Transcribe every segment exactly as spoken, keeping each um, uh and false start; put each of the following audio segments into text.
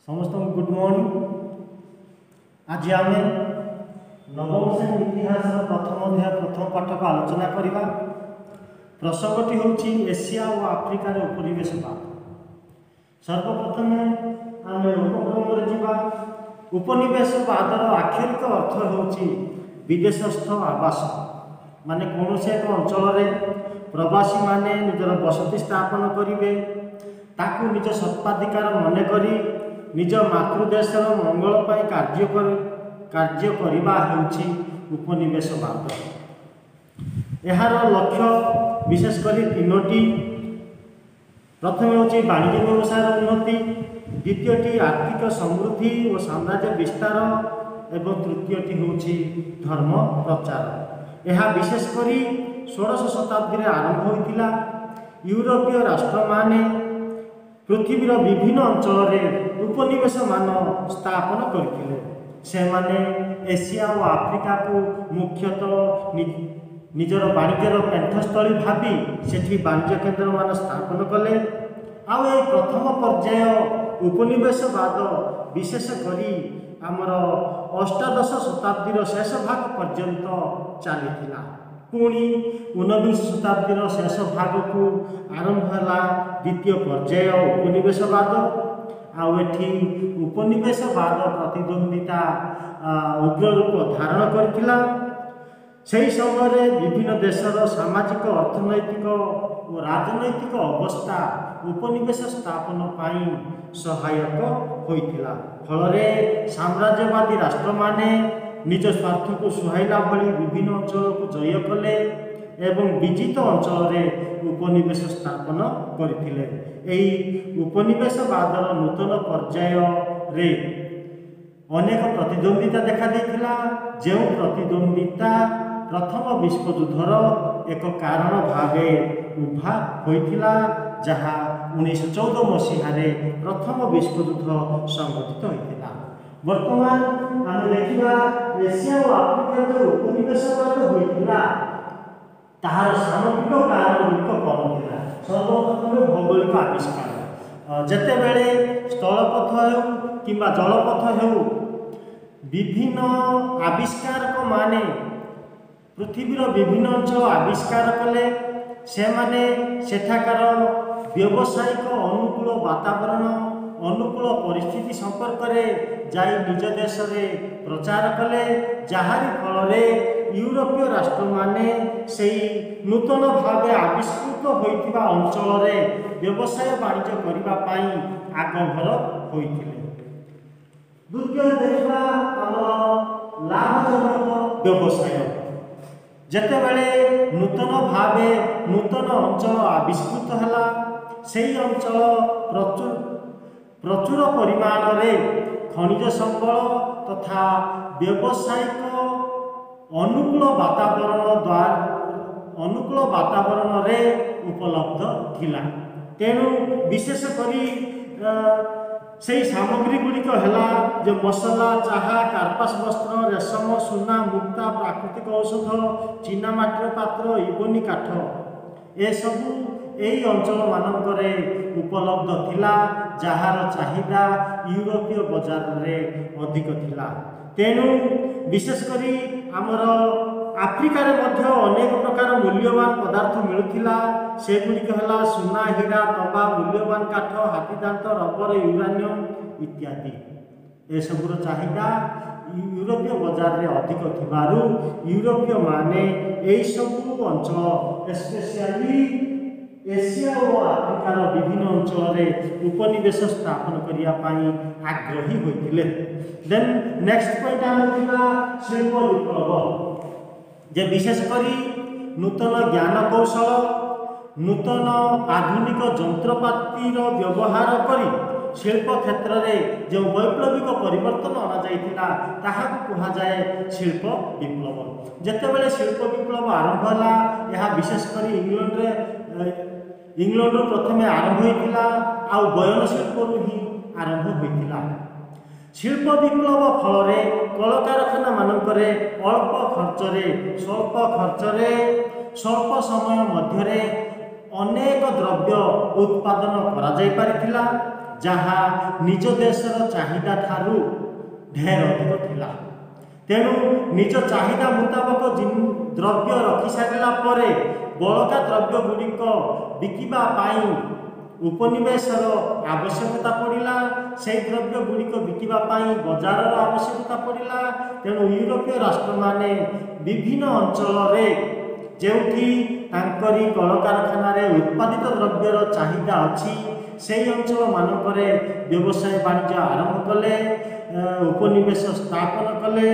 समस्त good morning. आज आम नवम श्रेणी इतिहास प्रथम अध्याय प्रथम पाठ को आलोचना करवा। प्रसंगटी हूँ एशिया और आफ्रिकार उपनिवेशवाद। सर्वप्रथम आम उपक्रम जावा। उपनिवेशवादर आक्षरिक अर्थ हूँ विदेशस्थ आवास, माने कौन से एक अंचल प्रवासी माने निजर बसति स्थापन करेंगे, ताकू निज सत्ताधिकार मन करी निज मातृदेशर मंगल पर कार्य कर कार्य करवा हेउछि उपनिवेशवाद। यार लक्ष्य विशेषकर तीनोटी। प्रथम हूँ वाणिज्य व्यवसाय उन्नति, द्वितीयटी आर्थिक समृद्धि और साम्राज्य विस्तार एवं तृतीयटी हूँ धर्म प्रचार। यह विशेषकर षोड़श शताब्दी आरंभ होता। यूरोपीय राष्ट्र माने पृथ्वीर विभिन्न अंचल उपनिवेश मान स्थापन करथिले। से माने एशिया और आफ्रिका को मुख्यतः निजर वाणिज्यर पेंठस्थली भावी सेठी वाणिज्य केन्द्र मान स्थापन कले। आउ ए प्रथम पर्याय उपनिवेशवाद विशेष करी आमर अष्टादश शताब्दीर शेष भाग पर्यंत चली। पुणी ऊनविंश शताब्दीर शेष भाग को आरंभ है द्वितीय पर्याय उपनिवेशवाद। आठी उपनिवेशवाद प्रतिद्वंदिता उग्र रूप धारण करथिला। सेही समय विभिन्न देशर सामाजिक अर्थनैतिक और राजनैतिक अवस्था उपनिवेश स्थापन पाई सहायक होइथिला। फलरे साम्राज्यवादी राष्ट्र माने निज स्वार्थ को सुहाइला भली विभिन्न अंचल को जय कले एवं विजित अंचल उपनिवेश स्थापन करथिले। एही उपनिवेशवादर नूतन पर्याय रे अनेक प्रतिद्वंदिता देखा देथिला। जो प्रतिद्वंदिता प्रथम विश्वयुद्धर एक कारण भावे उभा होइथिला, जहा उन्नीस चौदह मसीहारे प्रथम विश्वयुद्ध संघटित होइथिला। वर्तमान आम देखा एशिया और आफ्रिका जो उपनिवेशवाद होइथिला ताहार सामग्रिक कारण गुड़िक कौन था? सर्वप्रथम भौगोलिक आविष्कार। जेते बेले स्थलपथ हो कि जलपथ हो, विभिन्न आविष्कारक माने पृथ्वीर विभिन्न अंचल आविष्कार कले। से माने सेठाकार व्यावसायिक अनुकूल वातावरण अनुकूल परिस्थिति संपर्क में जाई निज देश में प्रचार कले, जहारी फल यूरोपीय राष्ट्र माने सेई नूतन भाव आविष्कृत होइथिबा अंचल रे व्यवसाय वाणिज्य करिबा पाई आगभर होइथिले। द्वितीय देखा हमर लाभजनक व्यवसाय। जेते बेले नूतन भावे नूतन अंचल आविष्कृत हला, सेई अंचल प्रचुर प्रचुर परिमाण रे खनिज संबल तथा व्यावसायिक अनुकूल वातावरण द्वारा अनुकूल वातावरण रे उपलब्ध थिला। तेणु विशेष करी से सामग्री गुड़िक है जो मसला, चाहा, कार्पास वस्त्र, रेशम, सुना, मुक्ता, प्राकृतिक औषध, चीनामाटीर पात्र, इबोनी काठ, ए सबू यही अंचल मानकरे उपलब्ध थिला, जहार चाहिदा यूरोपीय बाजार रे अधिक थिला। तेणु विशेषकरी आमर आफ्रिकार मध्य अनेक प्रकार मूल्यवान पदार्थ मिलुथिला। से गुड़िक है सुना, हीरा, तंबा, मूल्यवान काठ, हाथीदांत, रबर, यूरानियम इत्यादि। ए सबुर चाहिदा यूरोपीय बाजार रे अधिक थिबारु यूरोपीय माने एई सबु अंचल स्पेशली एशिया और आफ्रिकार विभिन्न अंचल में उपनिवेश स्थापन करने आग्रही होते। देन नेक्स्ट पॉइंट आम शिल्प विप्लव। जे विशेषकर नूतन ज्ञान कौशल नूतन आधुनिक जंत्रपातिर व्यवहार करी शिल्प क्षेत्र में जो वैप्लविक परिवर्तन अणाइला ताहाକୁ कुहाଯାଏ शिल्प विप्लव। जेतेबेले शिल्प विप्लव आरंभ होला, यह विशेषकर इंग्लैंड रे इंग्लैंड प्रथम आरंभ होता। आउ बयन शिल्प ही आरंभ होता। शिल्प विप्लव फल कलकारखाना मानकरे अल्प खर्च रे स्वल्प खर्च रे स्वल्प समय मध्य अनेक द्रव्य उत्पादन करा जाई परिथिला जहा निज देशर चाहिदा ठारू ढेर अधिक थिला। तेणु निज चाहिदा मुताबक द्रव्य रखी सारा पर बड़का द्रव्य गुड़िक बिकिबा पाई उपनिवेशर आवश्यकता पड़िला। से द्रव्य गुड़िक बिकिबा पाई बजार आवश्यकता पड़िला। तेणु यूरोपीय राष्ट्र माने विभिन्न अंचल रे जेउठी तांकरी कलकारखाना रे उत्पादित द्रव्यर चाहिदा अच्छी से अंचल मानकरे व्यवसाय वाणिज्य आरंभ कले, उपनिवेश स्थापन कले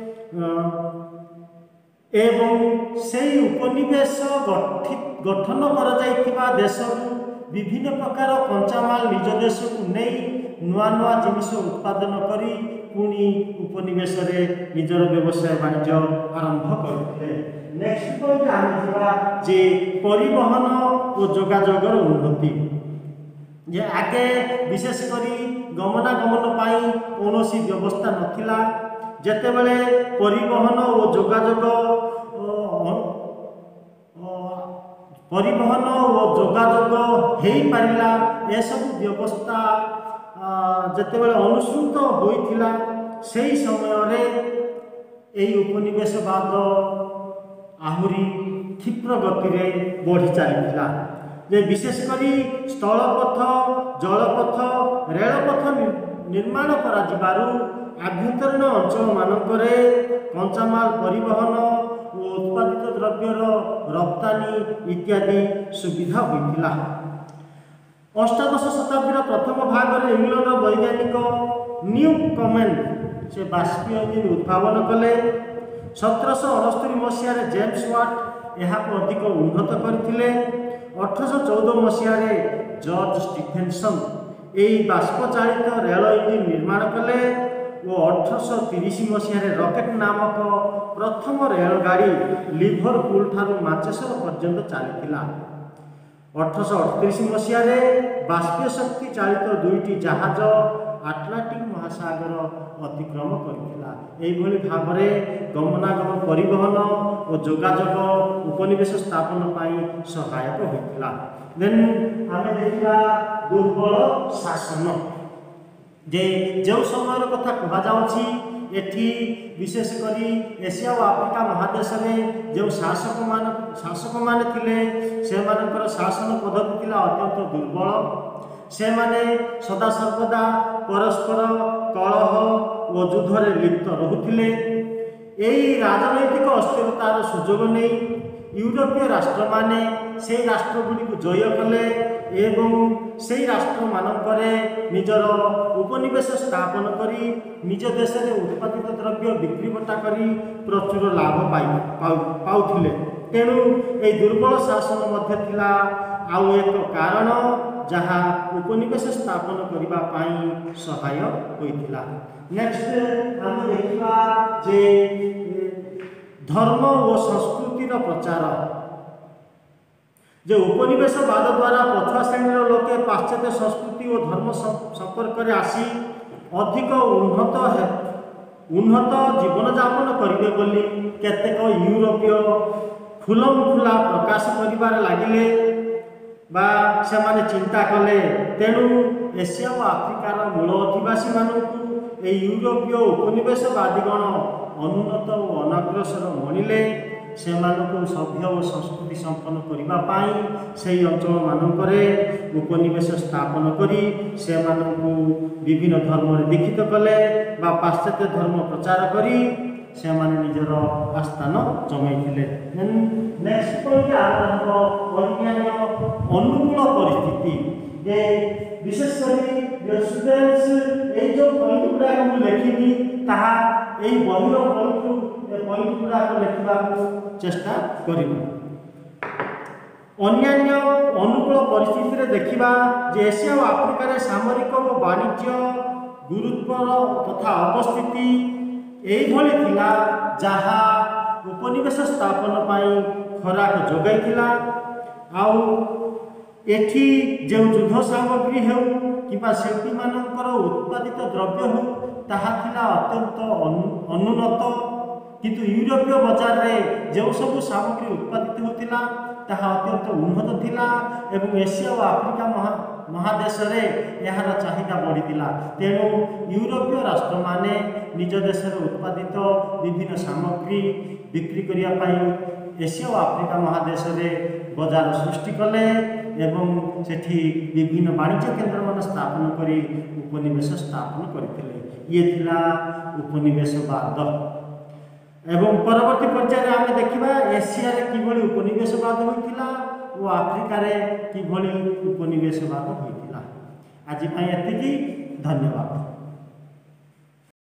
एवं से उपनिवेश गठन कर जाइथिबा देशरू विभिन्न प्रकार कंचामाल निज देश को नहीं नुआ नुआ जिनिस उत्पादन करी पुणी उपनिवेश रे निजर व्यवसाय वाणिज्य आरंभ करते। नेक्स्ट पॉइंट आम जे परिवहन और जोगाजोगर उन्नति जे आगे विशेष करी गमनागमन पाई कौनसी व्यवस्था नथिला। जेतेबेले परिवहन और जोगाजोग परिवहन और जोगाजोग हो पारिला ए सब व्यवस्था जेतेबेले अनुसृत होइथिला सेही समय रे एई उपनिवेशवाद आहुरी क्षिप्र गति रे बढ़ी चलीथिला। जे विशेष करी स्थलपथ, जलपथ, रेलपथ निर्माण करा जिबारु आभ्यंतरीण अंचल मानकरे कंचामाल परिवहन और उत्पादित द्रव्यर रप्तानी इत्यादि सुविधा होइथिला। अष्टादश शताब्दीर प्रथम भाग में इंग्लैंड वैज्ञानिक न्यू कमेन से बाष्पीय इंजिन उद्भावन कले। सत्रश अणस्तरी मसीह जेम्स वाट यह अधिक उन्नत करथिले। अठरश चौदह मसीह जॉर्ज स्टीफेनसन यही बाष्पचालित रेल इंजिन निर्माण कले और अठरश तीस मसीह रॉकेट नामक प्रथम रेलगाड़ी लिवरपूल ठारू मैनचेस्टर पर्यंत चलीथिला। अठरश अड़तीस मसीह बाष्पीय शक्ति चालित दुईटी जहाज आटलांटिक महासागर अतिक्रम करथिला। एही भली भाबरे गमनागमन परिवहन और जोगाजोग उपनिवेश स्थापन पाई सहायक होइथिला। देन आमे देखिबा दुर्बल शासन जे जो समय कथा कहा जाउछि एठी विशेष करी एशिया और आफ्रिका महादेश में जो शासक मान शासक माने थिले से मानकर शासन पद्धति थिला अत्यंत दुर्बल। से माने सदा सर्वदा परस्पर कलह और युद्ध रे लिप्त रहुथिले। एही राजनैतिक अस्थिरतार सुजोग नहीं यूरोपीय राष्ट्र माने से राष्ट्र गुडी को जय कले एवं से राष्ट्र मानकरे निजर उपनिवेश स्थापन करी निज देश में उत्पादित द्रव्य बिक्री बटा करी प्रचुर लाभ पाई पाउथिले। तेणु ए दुर्बल शासन मध्य थिला आउ एक कारण जहाँ उपनिवेश स्थापन करिबा पाई सहाय होइथिला। नेक्स्ट हम देखिबा जे धर्म और संस्कृतिर प्रचार जे उपनिवेशवाद द्वारा पछुआ श्रेणी लोके पाश्चात्य संस्कृति और धर्म संपर्क में आसी अधिक उन्नत है उन्नत जीवन यापन करेंगे बोली केतेक यूरोपीय फुलम फुला प्रकाश करिबार लागिले बा से माने चिंता कले। तेणु एशिया और आफ्रिकार मूल अधिवासी मानू ए यूरोपीय उपनिवेशवादीगण अनुन्नत और अनग्रसर मणिले से सभ्य और संस्कृति संपन्न करने से अंचल मानकरे उपनिवेश स्थापन करी से विभिन्न धर्म दीक्षित कले बा पाश्चात्य धर्म प्रचार करी से निजर आस्थान जमाइथिले। नेक्स्ट पॉइंट अन्य अनुकूल परिस्थिति जे विशेष करी स्टूडेंट्स ए जो पॉइंट गुडा लिखिबी ताहा एई बहिर पॉइंट पॉइंट गुडा लिखा चेष्टा करिबो। अन्य अनुकूल परिस्थिति देखा जे एशिया और आफ्रिकार सामरिक और वाणिज्य गुरुत्व तथा अवस्थिति एभली थिला जहा उपनिवेश स्थापन पाई खराक जोगाइथिला। आउ एठी जो युद्ध सामग्री हो कि शिल्पी मानकर उत्पादित द्रव्य हो ताहा थिला अत्यंत अनुन्नत किंतु यूरोपीय बाजार रे जो सब सामग्री उत्पादित होतिला ତାହା ଅତ୍ୟନ୍ତ ଉନ୍ନତ ଥିଲା ଏବଂ ଏସିଆ ଓ ଆଫ୍ରିକା ମହା ମହାଦେଶରେ ଏହାର ଚାହିଦା ବଢ଼ିଥିଲା। ତେଣୁ ୟୁରୋପୀୟ ରାଷ୍ଟ୍ରମାନେ ନିଜ ଦେଶରେ ଉତ୍ପାଦିତ ବିଭିନ୍ନ ସାମଗ୍ରୀ ବିକ୍ରି କରିବା ପାଇଁ ଏସିଆ ଓ ଆଫ୍ରିକା ମହାଦେଶରେ ବଜାର ସୃଷ୍ଟି କଲେ ଏବଂ ସେଠି ବିଭିନ୍ନ ବାଣିଜ୍ୟ କେନ୍ଦ୍ରମାନ ସ୍ଥାପନ କରି ଉପନିବେଶ ସ୍ଥାପନ କରିଥିଲେ। ଇଏ ଥିଲା ଉପନିବେଶବାଦ। ଏବଂ ପରବର୍ତ୍ତୀ ପର୍ଯ୍ୟାୟରେ ଆମେ ଦେଖିବା ଏସିଆରେ କିଭଳି ଉପନିବେଶବାଦ ହୋଇଥିଲା ଓ ଆଫ୍ରିକାରେ କିଭଳି ଉପନିବେଶବାଦ ହୋଇଥିଲା। ଆଜି ପାଇଁ ଏତିକି, ଧନ୍ୟବାଦ।